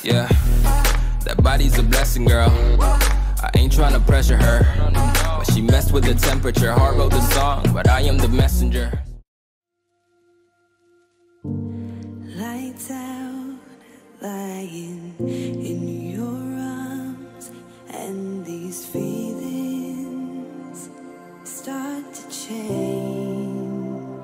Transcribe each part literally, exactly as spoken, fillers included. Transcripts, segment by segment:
Yeah, that body's a blessing, girl. I ain't tryna pressure her, but she messed with the temperature. Heart wrote the song, but I am the messenger. Lights out, lying in your arms, and these feelings start to change.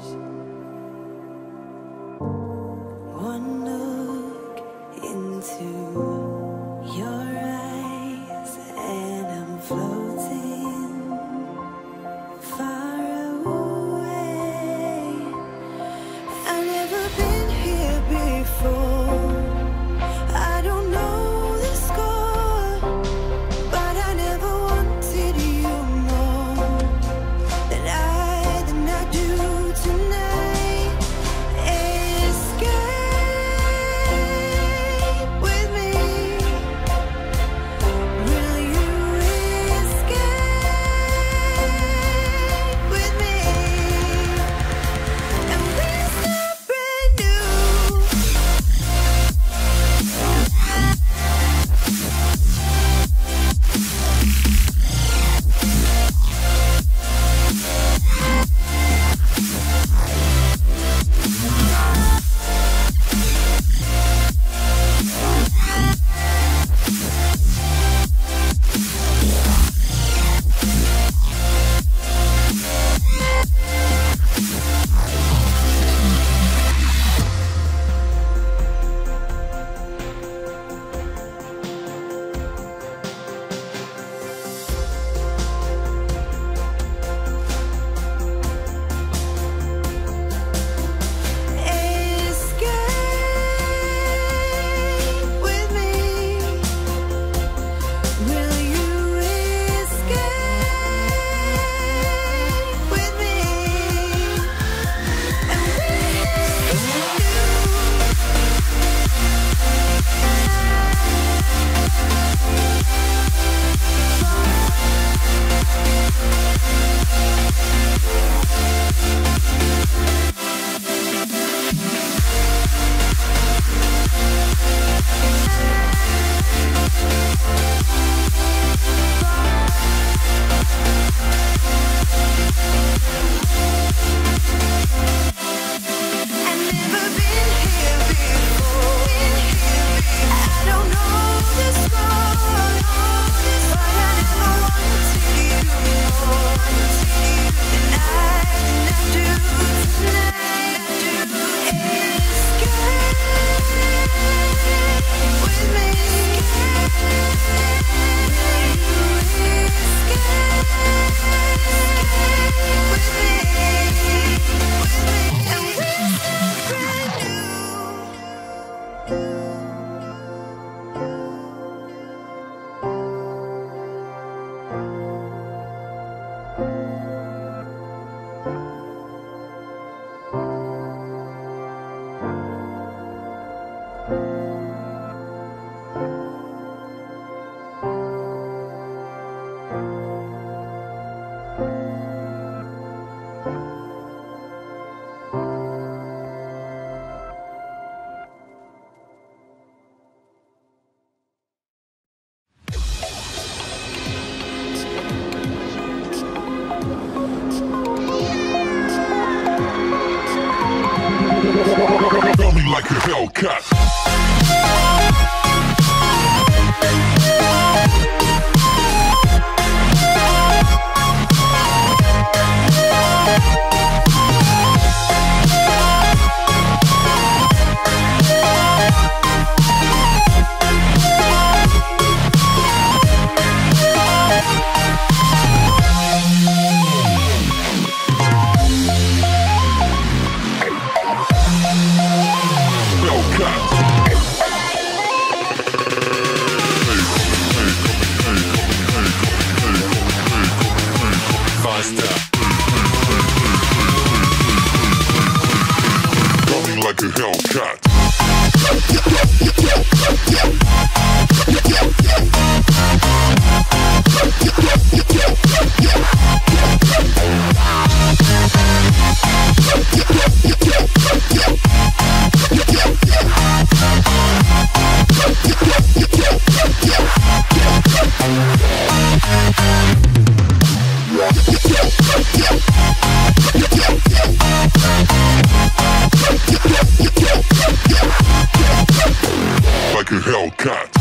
One look into your eyes and I'm floating far away. I've never been here before. I don't know the score, but I never wanted you more than I, than I do tonight. Escape with me. Will you escape with me? And we start brand new. Escape with me. Will you escape with me? And we I've never been here before. I don't know the score, but I never wanted you more than I, than I do tonight. Escape with me. Escape with me. And we start brand new. Feel me like a Hellcat. Hellcat. Hellcat.